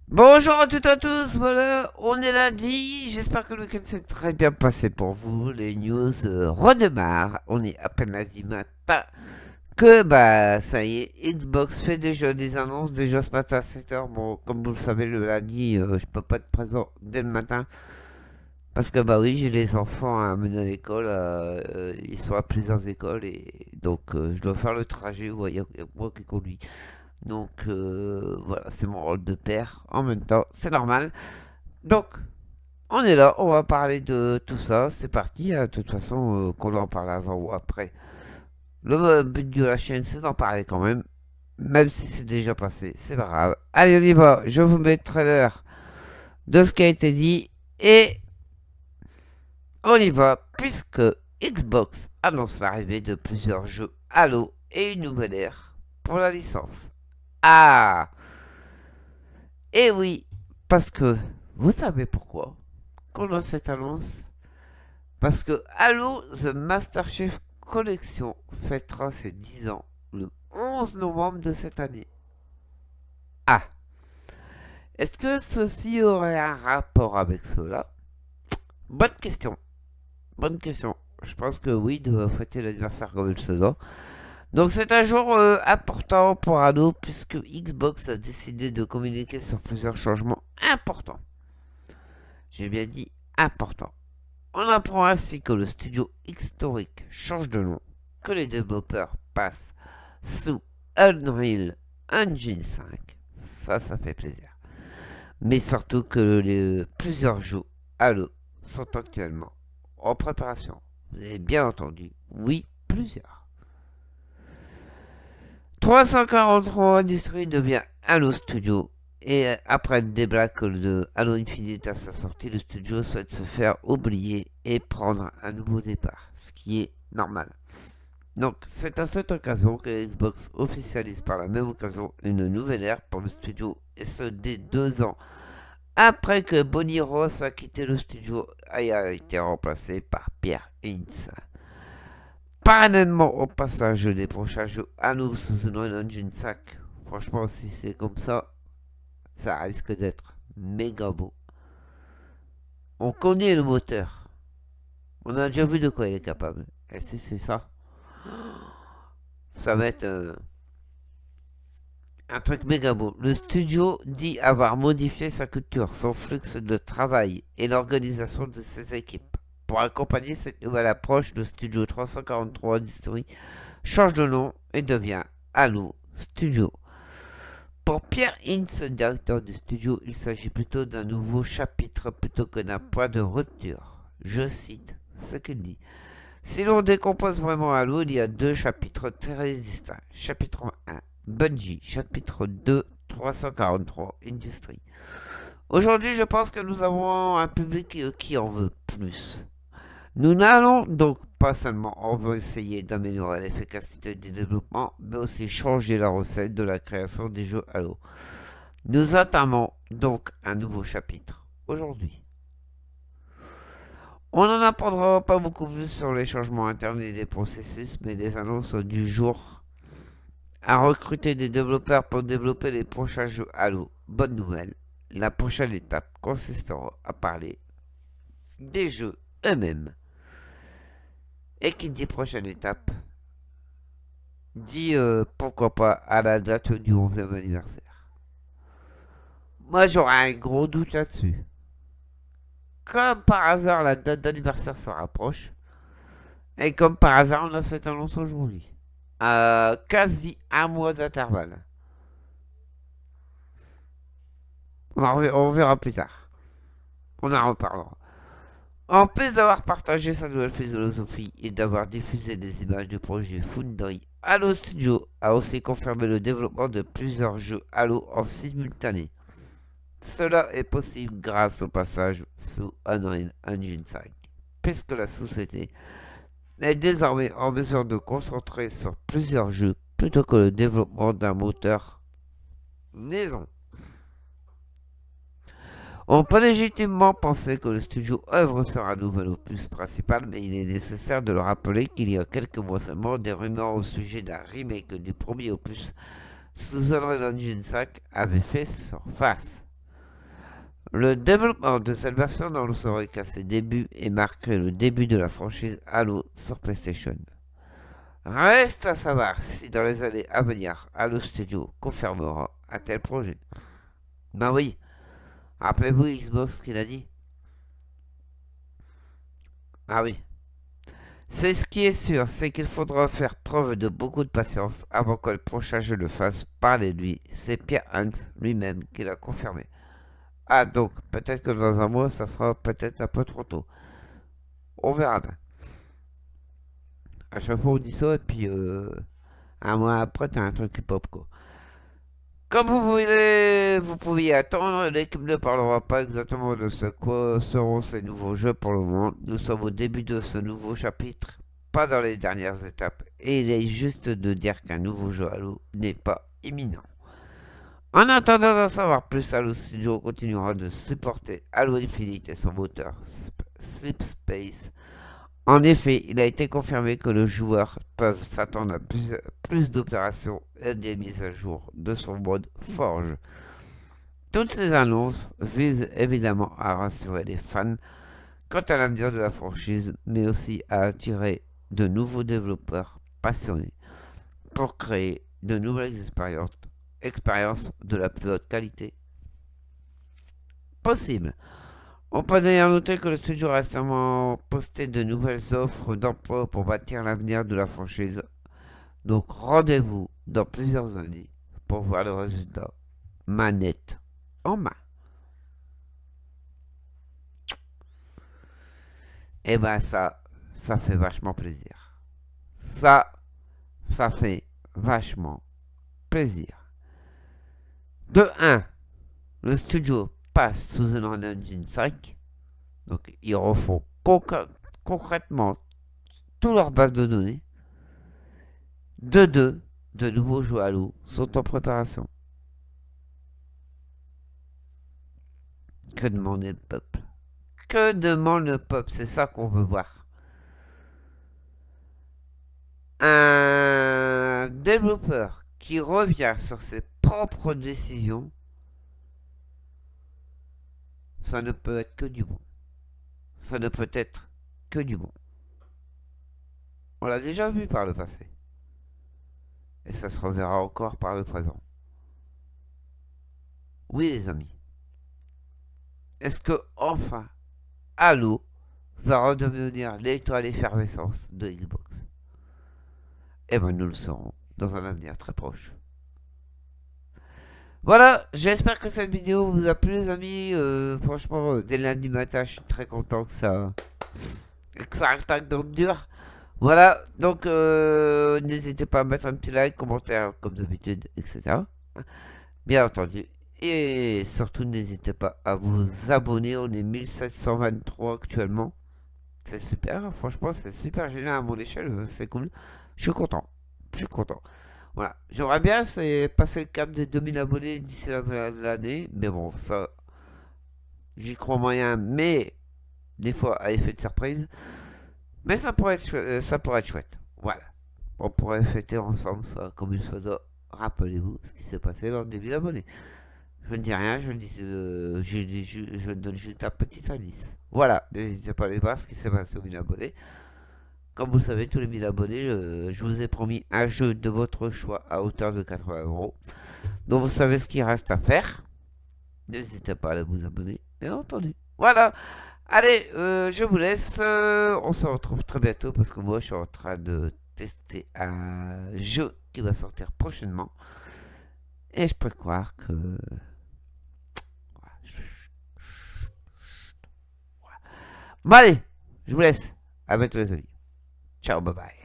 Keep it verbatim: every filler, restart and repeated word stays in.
Bonjour à toutes et à tous, voilà, on est lundi, j'espère que le week-end s'est très bien passé pour vous, les news euh, redémarrent, on est à peine lundi matin, que bah ça y est, Xbox fait déjà des annonces, déjà ce matin à sept heures, bon comme vous le savez le lundi euh, je peux pas être présent dès le matin, parce que bah oui j'ai les enfants à amener à l'école, euh, euh, ils sont à plusieurs écoles et donc euh, je dois faire le trajet, vous voyez, il y a moi qui conduis. Donc euh, voilà, c'est mon rôle de père. En même temps, c'est normal. Donc, on est là, on va parler de tout ça. C'est parti. Hein. De toute façon, euh, qu'on en parle avant ou après. Le euh, but de la chaîne, c'est d'en parler quand même. Même si c'est déjà passé, c'est pas grave. Allez, on y va. Je vous mets le trailer de ce qui a été dit. Et on y va, puisque Xbox annonce l'arrivée de plusieurs jeux Halo et une nouvelle ère pour la licence. Ah! Et oui, parce que vous savez pourquoi qu'on a cette annonce. Parce que Halo The Master Chief Collection fêtera ses dix ans le onze novembre de cette année. Ah, est-ce que ceci aurait un rapport avec cela? Bonne question. Bonne question. Je pense que oui, de fêter l'anniversaire comme il se doit. Donc c'est un jour euh, important pour Halo puisque Xbox a décidé de communiquer sur plusieurs changements importants. J'ai bien dit important. On apprend ainsi que le studio historique change de nom, que les développeurs passent sous Unreal Engine cinq. Ça, ça fait plaisir. Mais surtout que les, plusieurs jeux Halo sont actuellement en préparation. Vous avez bien entendu, oui, plusieurs. trois cent quarante-trois Industries devient Halo Studio. Et après le débâcle de Halo Infinite à sa sortie, le studio souhaite se faire oublier et prendre un nouveau départ, ce qui est normal. Donc, c'est à cette occasion que Xbox officialise par la même occasion une nouvelle ère pour le studio, et ce dès deux ans après que Bonnie Ross a quitté le studio et a été remplacé par Pierre Hintz. Parallèlement au passage des prochains jeux Halo sous Unreal Engine cinq, franchement, si c'est comme ça, ça risque d'être méga beau. On connaît le moteur. On a déjà vu de quoi il est capable. Et si c'est ça, ça va être euh, un truc méga beau. Le studio dit avoir modifié sa culture, son flux de travail et l'organisation de ses équipes. Pour accompagner cette nouvelle approche, le studio trois cent quarante-trois History change de nom et devient Halo Studio. Pour Pierre Hintz, directeur du studio, il s'agit plutôt d'un nouveau chapitre plutôt que d'un point de rupture. Je cite ce qu'il dit. Si l'on décompose vraiment Halo, il y a deux chapitres très distincts. Chapitre un, Bungie. Chapitre deux, trois cent quarante-trois, Industry. Aujourd'hui, je pense que nous avons un public qui en veut plus. Nous n'allons donc pas seulement on veut essayer d'améliorer l'efficacité du développement, mais aussi changer la recette de la création des jeux Halo. Nous entamons donc un nouveau chapitre aujourd'hui. On n'en apprendra pas beaucoup plus sur les changements internes et des processus, mais des annonces du jour à recruter des développeurs pour développer les prochains jeux Halo. Bonne nouvelle, la prochaine étape consistera à parler des jeux eux-mêmes. Et qui dit prochaine étape dit euh, pourquoi pas à la date du onzième anniversaire. Moi j'aurais un gros doute là-dessus. Comme par hasard la date d'anniversaire se rapproche. Et comme par hasard on a cette annonce aujourd'hui. À quasi un mois d'intervalle. On, on verra plus tard. On en reparlera. En plus d'avoir partagé sa nouvelle philosophie et d'avoir diffusé des images du projet Foundry, Halo Studio a aussi confirmé le développement de plusieurs jeux Halo en simultané. Cela est possible grâce au passage sous Unreal Engine cinq, puisque la société est désormais en mesure de concentrer sur plusieurs jeux plutôt que le développement d'un moteur maison. On peut légitimement penser que le studio œuvre sur un nouvel opus principal, mais il est nécessaire de le rappeler qu'il y a quelques mois seulement, des rumeurs au sujet d'un remake du premier opus sous Unreal Engine cinq avaient fait surface. Le développement de cette version n'annoncerait qu'à ses débuts et marquerait le début de la franchise Halo sur PlayStation. Reste à savoir si dans les années à venir, Halo Studio confirmera un tel projet. Ben oui, rappelez-vous Xbox qu'il a dit. Ah oui. C'est ce qui est sûr, c'est qu'il faudra faire preuve de beaucoup de patience avant que le prochain jeu le fasse parler de lui. C'est Pierre Hans lui-même qui l'a confirmé. Ah donc, peut-être que dans un mois, ça sera peut-être un peu trop tôt. On verra bien. À chaque fois on dit ça, et puis euh, un mois après, t'as un truc qui pop quoi. Comme vous voulez, vous pouviez attendre, l'équipe ne parlera pas exactement de ce quoi seront ces nouveaux jeux pour le moment. Nous sommes au début de ce nouveau chapitre, pas dans les dernières étapes, et il est juste de dire qu'un nouveau jeu Halo n'est pas imminent. En attendant d'en savoir plus, Halo Studio continuera de supporter Halo Infinite et son moteur Sleep Space. En effet, il a été confirmé que le joueur peut s'attendre à plus, plus d'opérations et des mises à jour de son mode Forge. Toutes ces annonces visent évidemment à rassurer les fans quant à l'avenir de la franchise, mais aussi à attirer de nouveaux développeurs passionnés pour créer de nouvelles expériences, expériences de la plus haute qualité possible. On peut d'ailleurs noter que le studio a récemment posté de nouvelles offres d'emploi pour bâtir l'avenir de la franchise. Donc rendez-vous dans plusieurs années pour voir le résultat manette en main. Et ben ça, ça fait vachement plaisir. Ça, ça fait vachement plaisir. De un, le studio passe sous un Engine cinq. Donc ils refont concr concrètement toute leur base de données. De deux, de nouveaux jeux Halo sont en préparation. Que demande le peuple? Que demande le peuple? C'est ça qu'on veut voir. Un développeur qui revient sur ses propres décisions, ça ne peut être que du bon. Ça ne peut être que du bon. On l'a déjà vu par le passé. Et ça se reverra encore par le présent. Oui les amis. Est-ce que enfin Halo va redevenir l'étoile effervescence de Xbox? Eh ben nous le saurons dans un avenir très proche. Voilà, j'espère que cette vidéo vous a plu les amis. Euh, franchement, dès lundi matin, je suis très content que ça, que ça attaque dans le dur. Voilà, donc euh, n'hésitez pas à mettre un petit like, commentaire comme d'habitude, et cetera. Bien entendu. Et surtout, n'hésitez pas à vous abonner. On est mille sept cent vingt-trois actuellement. C'est super, franchement, c'est super génial à mon échelle, c'est cool. Je suis content, je suis content. Voilà, j'aimerais bien c'est passer le cap des deux mille abonnés d'ici la fin de l'année, mais bon, ça, j'y crois moyen, mais des fois à effet de surprise. Mais ça pourrait être, chouette, ça pourrait être chouette. Voilà, on pourrait fêter ensemble ça comme il se doit. Rappelez-vous ce qui s'est passé lors des mille abonnés. Je ne dis rien, je, dis, euh, je, je, je donne juste un petit indice. Voilà, n'hésitez pas à aller voir ce qui s'est passé aux mille abonnés. Comme vous le savez, tous les mille abonnés, euh, je vous ai promis un jeu de votre choix à hauteur de quatre-vingts euros. Donc vous savez ce qu'il reste à faire. N'hésitez pas à aller vous abonner, bien entendu. Voilà. Allez, euh, je vous laisse. Euh, on se retrouve très bientôt parce que moi, je suis en train de tester un jeu qui va sortir prochainement. Et je peux te croire que... Bon, allez, je vous laisse. À bientôt les amis. Ciao, bye bye.